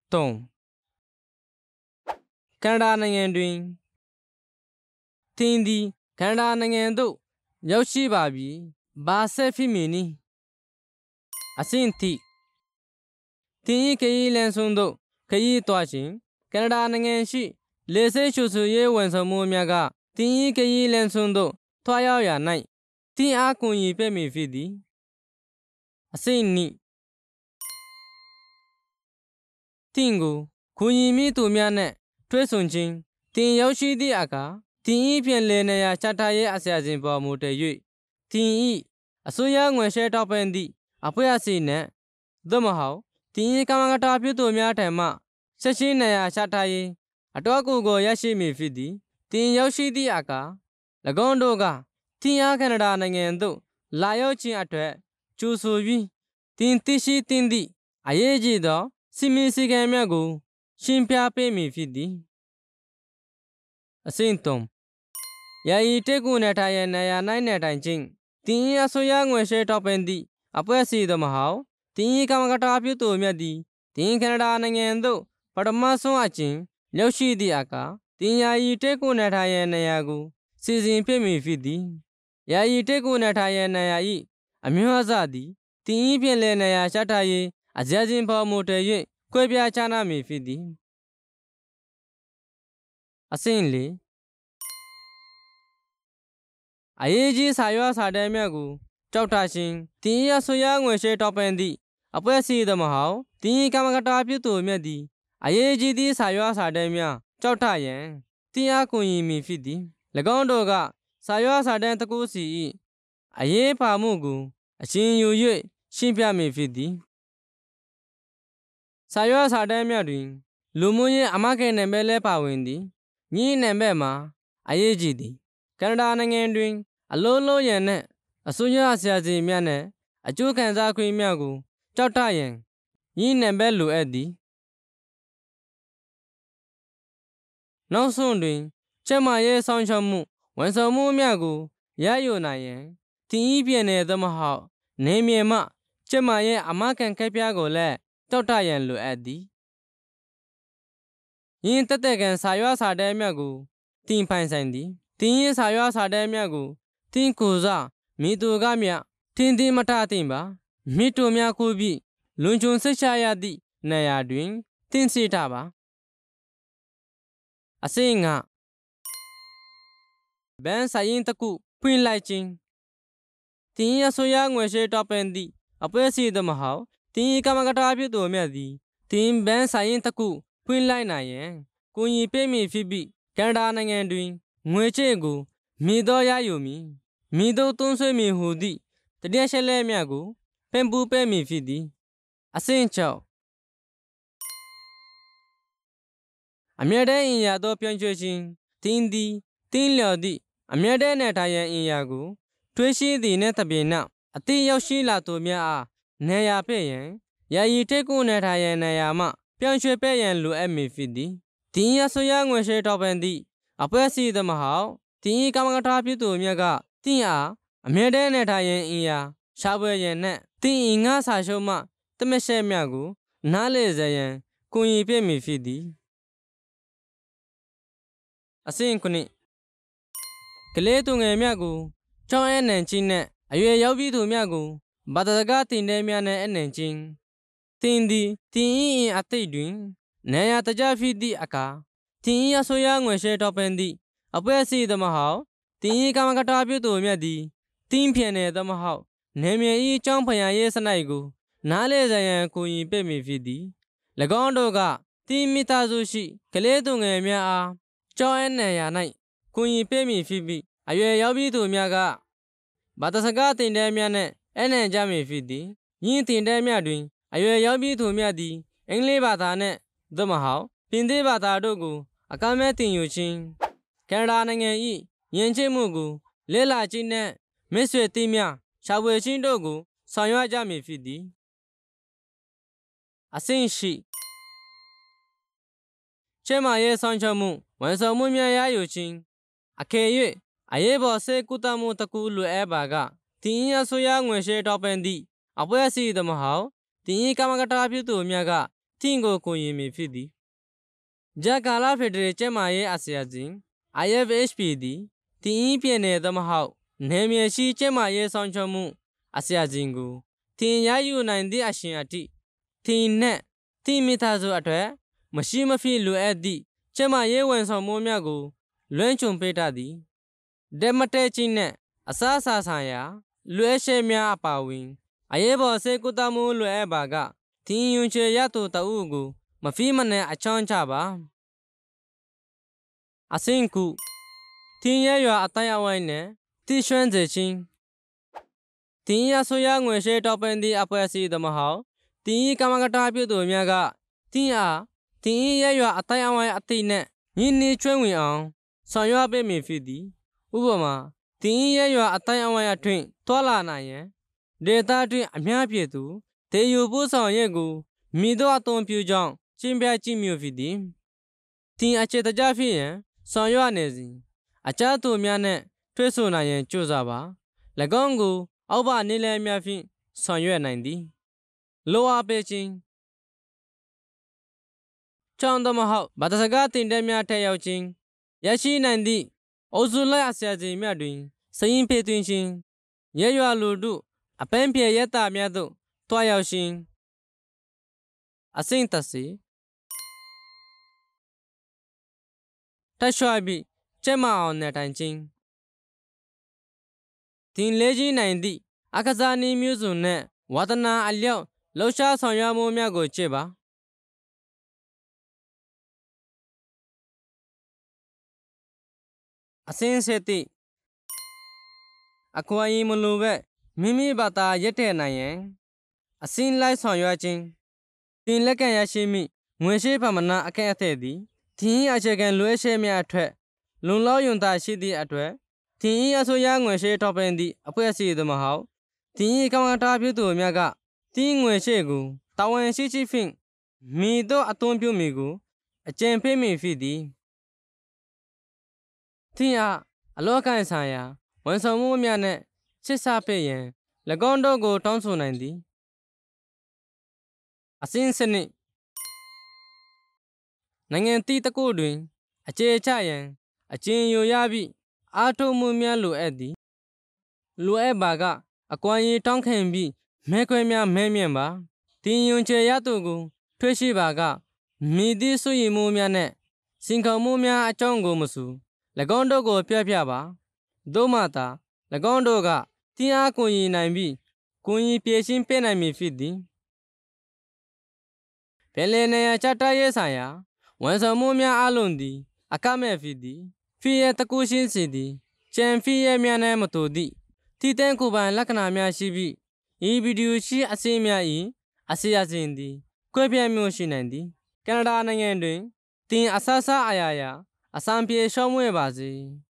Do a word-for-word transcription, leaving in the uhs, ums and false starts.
သုံးကန်နာဒါနိုင်ငံတွင်သင်သည်ကန်နာဒါနိုင်ငံသို့ရောက်ရှိပါပြီဘာဆက်ဖြစ်မည်နည်းအဆင့်ထိသင်၏ခရီးလမ်းဆုံးသို့ခရီးသွားခြင်းကန်နာဒါနိုင်ငံရှိလေဆိပ်ရှုပ်ဆွေးရေးဝန်ဆောင်မှုများကသင်၏ခရီးလမ်းဆုံးသို့သွားရောက်ရာ၌သင်အားကူညီပေးမည်ဖြစ်သည်အဆင့်နှစ်သင်ကိုကူညီမိသူများနှင့်တွေ့ဆုံခြင်းသင်ရောက်ရှိသည့်အခါသင်၏ပြန်လည်နေရာချထားရေးအစီအစဉ်ပေါ်မူတည်၍သင်၏အစိုးရငွေရှဲထောက်ပံ့သည့်အဖွဲ့အစည်းနှင့်သို့မဟုတ်သင်၏ကမ္ဘာကတာပြုသူများထံမှဆက်ရှိနေရာချထားရေးအတော့ကိုကိုရရှိမည်ဖြစ်သည်သင်ရောက်ရှိသည့်အခါ၎င်းတို့ကသင်အားကန်နာဒါနိုင်ငံသို့လာရောက်ခြင်းအတွက်ကြိုဆိုပြီးသင်သိရှိသင့်သည့်အရေးကြီးသောစီမင်းစည်းကမ်းများကိုရှင်းပြပေးမည်ဖြစ်သည်အဆင့်သုံးယာယီတက်ကူနေထိုင်ရန်နေရာ၌နေထိုင်ခြင်းသင်၏အစိုးရငွေရှဲထောက်ပံ့သည့်အဖွဲ့အစည်းသို့မဟုတ်သင်၏ကမ္ဘာကတာပြုသူများသည်သင်ကန်နာဒါနိုင်ငံသို့ပထမဆုံးအကြိမ်ရောက်ရှိသည့်အခါသင်ယာယီတက်ကူနေထိုင်ရန်နေရာကိုစီစဉ်ပေးမည်ဖြစ်သည်ယာယီတက်ကူနေထိုင်ရန်နေရာ၏အမျိုးအစားသည်သင်၏ပြန်လည်နေရာချထားရေးအစီအစဉ်ပေါ်မူတည်၍ကွဲပြားခြားနားမည်ဖြစ်သည်အဆင့်လေးအရေးကြီးစာရွက်စာတမ်းများကိုကြောက်ထားခြင်းသင်၏အစိုးရငွေရှဲထောက်ပံ့သည့်အဖွဲ့အစည်းသို့မဟုတ်သင်၏ကမ္ဘာကတာပြုသူများသည်အရေးကြီးသည့်စာရွက်စာတမ်းများကြောက်ထားရန်သင်အားကူညီမည်ဖြစ်သည်၎င်းတို့ကစာရွက်စာတမ်းတစ်ခုစီ၏အရေးပါမှုကိုအရှင်ယူ၍ရှင်းပြမည်ဖြစ်သည်စာရွက်စာတမ်းများတွင်လူမှုရေးအမဂတ်နံပါတ်လည်းပါဝင်သည်ညီနံပါတ်မှာအရေးကြီးသည်ကန်နာဒါနိုင်ငံတွင်အလို့လို့ရန်နှင့်အစိုးရအစီအစဉ်များနှင့်အကျိုးခံစားခွင့်များကိုကြောက်ထားရန်ညီနံပါတ်လိုအပ်သည်နောက်ဆုံးတွင်ကျန်းမာရေးစောင့်ရှောက်မှုဝန်ဆောင်မှုများကိုရယူနိုင်ရန်သင်၏ပြည်နယ်သို့မဟုတ်နေမြေမှကျန်းမာရေးအမဂတ်ကတ်ပြားကိုလည်းကြောက်ထားရန်လိုအပ်သည်ယင်းတက်တဲ့ကန်စာရွက်စာတမ်းများကိုသင်ပိုင်ဆိုင်သည်သင်၏စာရွက်စာတမ်းများကိုသင်ကိုယ်စားမိသူကမြထင်သည်မထသင့်ပါမိတို့များကိုပြီးလွန်ကျွံစိတ်ချရသည့်နေရာတွင်သင်စေထားပါအဆင့်ငါဘန်ဆိုင်တကူဖွင့်လိုက်ခြင်းသင်၏အစိုးရငွေရှဲထောက်ပံ့သည့်အဖွဲ့အစည်းသို့မဟုတ်သင်၏ကမ္ဘာကတာပြုသူများသည်သင်ဘန်ဆိုင်တကူဖွင့်လိုက်နိုင်ရန်ကူညီပေးမည်ဖြစ်ပြီးကန်နာဒါနိုင်ငံတွင်ငွေချေကိုမိသောရယူမည်မိသောသုံးဆွေးမည်ဟူသည့်တရားရှက်လက်များကိုပင်ပူးပေးမည်ဖြစ်သည်အဆင့်၆အမြဲတမ်းအင်ရာသောပြောင်းရွှေ့ခြင်းသင်သည်သင်လျော်သည့်အမြဲတမ်းနေထိုင်ရန်အင်ရာကိုထွေးရှိသည်နှင့်တပြိုင်နက်အသည့်ရောက်ရှိလာသူများအားနေရာပေးရန်ယာယီတက်ကူနေထိုင်ရန်နေရာမှပြောင်းရွှေ့ပေးရန်လိုအပ်မည်ဖြစ်သည်သင်၏အစိုးရငွေရှဲထောက်ပံ့သည့်အဖွဲ့အစည်းသို့မဟုတ်သင်၏ကမ္ဘာကတာပြုသူများကသင်အားအမြဲတမ်းနေထိုင်ရန်အင်ရာရှာဖွေရန်နှင့်သင်၏ငါစာချုပ်မှတမရှက်များကိုနားလည်စေရန်ကူညီပေးမည်ဖြစ်သည်အဆင့်ခုနှစ်ကလေးသူငယ်များကိုကျောင်းအနှံခြင်းနှင့်အရွယ်ရောက်ပြီးသူများကိုဘာသာစကားသင်တန်းများနှင့်အနှံခြင်းသင်သည်သင်၏အင်အသိတွင်နေရာတကျဖြစ်သည့်အခါသင်၏အစိုးရငွေရှဲထောက်ပံ့သည့်အဖွဲ့အစည်းသို့မဟုတ်သင်၏ကမ္ဘာကတာပြုသူများသည်သင်ဖြင့်နေသို့မဟုတ်နေမြေ၏ကျောင်းဖျားရေးစနစ်ကိုနားလေစေရန်ကူညီပေးမည်ဖြစ်သည်၎င်းတို့ကသင်မိသားစုရှိကလေးသူငယ်များအားကျောင်းအနှံရာ၌ကူညီပေးမည်ဖြစ်ပြီးအရွယ်ရောက်ပြီးသူများကဘာသာစကားသင်တန်းများနှင့်အနှံကြမည်ဖြစ်သည်ယင်းသင်တန်းများတွင်အရွယ်ရောက်ပြီးသူများသည်အင်္ဂလိပ်ဘာသာနှင့်သို့မဟုတ်ပြင်သစ်ဘာသာတို့ကိုအကမဲ့သင်ယူခြင်းကန်နာဒါနိုင်ငံ၏ယဉ်ကျေးမှုကိုလေ့လာခြင်းနှင့်မိတ်ဆွေသင်းများရှာဖွေခြင်းတို့ကိုဆောင်ရွက်ကြမည်ဖြစ်သည်အဆင့်ရှိကျန်းမာရေးဆောင်ရှောက်မှုဝန်ဆောင်မှုများရယူခြင်းအကယ်၍အရေးပေါ်ဆေးကုသမှုတစ်ခုလိုအပ်ပါကသင်၏အစိုးရငွေရှဲထောက်ပံ့သည့်အဖွဲ့အစည်းသို့မဟုတ်သင်၏ကမ္ဘာကတာပြုသူများကတင်းကိုကိုရင်မီဖြစ်သည်ဂျာကာလာဖက်ဒရယ်ကျဲမာရေးအာဆီယံစဉ် I F H P သည်တင်းဤပြည်နယ်သမဟုတ်နေမြေရှိကျဲမာရေးဆောင်ချမှုအာဆီယံစဉ်ကိုတင်းရယူနိုင်သည့်အရှင်အတိတင်းနဲ့တင်းမိသားစုအတွက်မရှိမဖြစ်လိုအပ်သည့်ကျဲမာရေးဝန်ဆောင်မှုများကိုလွှမ်းခြုံပေးတတ်သည်ဒက်မတဲချင်းနဲ့အစားအစာဆိုင်ရာလွှဲရှဲများအပါအဝင်အရေးပေါ်ဆေးကုသမှုလွှဲပါကတင်းယွန်ချေရတူတအုပ်ကိုမဖီးမနဲ့အချောင်းချပါအစင်ကူတင်းရရွာအတိုင်းအဝိုင်းနဲ့တိရွှန်းစေချင်းတင်းရဆိုရငွေရှဲတောက်ပန်သည့်အဖွဲ့အစည်းသမဟုတ်တင်းဤကမ္မကတာပြုသူများကတင်းအားတင်းဤရရွာအတိုင်းအဝိုင်းအသိနဲ့ညင်းနေကျွမ်းဝင်အောင်ဆောင်ရွက်ပေးမည်ဖြစ်သည်ဥပမာတင်းဤရရွာအတိုင်းအဝိုင်းအတွင်းတွာလာနိုင်ရန်ဒေတာအတွင်းအများပြည့်သူတေယူပို့ဆောင်ရက်ကိုမိတို့အသွင်ပြုကြောင်းကျင်းပြကြည့်မျိုးဖြစ်သည်တင်းအခြေတကြဖြစ်ရန်ဆောင်ရွက်နေစဉ်အကြသူများနဲ့တွေ့ဆုံနိုင်ရန်ကြိုးစားပါ၎င်းကိုအောက်ပါနေလည်များဖြင့်ဆောင်ရွက်နိုင်သည်လိုအပ်ပေခြင်းကျောင်းသမဟုတ်ဗတစကားတင်တဲ့များထက်ရောက်ခြင်းရရှိနိုင်သည့်အုပ်စုလိုက်အစရာစီများတွင်စရင်ဖေသွင်းခြင်းရဲရွာလူတို့အပန်းပြေရတာများသို့တွားရောက်ခြင်းအစင်တစီတရွှာပြီးကျမအောင်နဲ့တိုင်ချင်းတင်လေးကြီးနိုင်သည့်အခစားနည်းမျိုးစုံနဲ့ဝါသနာအလျောက်လှုပ်ရှားဆောင်ရွက်မှုများကိုကြည့်ပါအစင်းဆက်သည့်အကွာရင်မလိုပဲမိမိဘာသာရက်တဲ့နိုင်ရန်အစင်းလိုက်ဆောင်ရွက်ခြင်းတင်လက်ကန်ရရှိမိငွေရှိပမာဏအခက်အခဲသည်တင်းဤအခြေခံလွှဲရှဲများအထက်လုံလောက်ယုံသာရှိသည့်အတွက်တင်းဤအစိုးရငွေရှိထောက်ပံ့သည့်အဖွဲ့အစည်းသမဟုတ်တင်းဤကမ္ဘာတာပြုသူများကတင်းငွေရှိကိုတာဝန်ရှိရှိဖြင့်မိတို့အသွင်ပြုမိကိုအကျဉ်းပေးမိဖြစ်သည်တင်းအားအလောကန်ဆိုင်ရာဝန်ဆောင်မှုများနဲ့ချစ်စားပေးရန်၎င်းတို့ကိုတောင်းဆိုနိုင်သည်အစင်းစနစ်နိုင်ငံတီးတကုတွင်အခြေချရန်အကျဉ်းယူရပြီးအားထုတ်မှုများလိုအပ်သည်လိုအပ်ပါကအကွာရင်တောင်းခံပြီးမဲခွဲများမဲမြင့်ပါတင်းယွန်ချေရသူကိုထွေးရှိပါကမိသည့်စွရင်မှုများနဲ့စင်ခေါမှုများအကြောင်းကိုမဆူ၎င်းတို့ကိုပြပြပါသို့မှသာ၎င်းတို့ကတင်းအားကိုရင်နိုင်ပြီးကိုရင်ပြေရှင်းပေးနိုင်မည်ဖြစ်သည်ဘယ်လေနေရချတရဲဆိုင်ရာဝန်ဆောင်မှုများအလုံးသည်အကမဲ့ဖြစ်သည်ဖီရဲတကူရှင်းစီသည်ကျန်ဖီရဲများနဲ့မတူသည့်တီတန်းကိုပိုင်လက္ခဏာများရှိပြီးဤဗီဒီယိုရှိအစင်းများ၏အစီအစဉ်သည်ကွဲပြားမျိုးရှိနိုင်သည်ကနေဒါနိုင်ငံတွင်တင်အဆဆအရာရာအစံပြေရှောင်းမွေပါစေ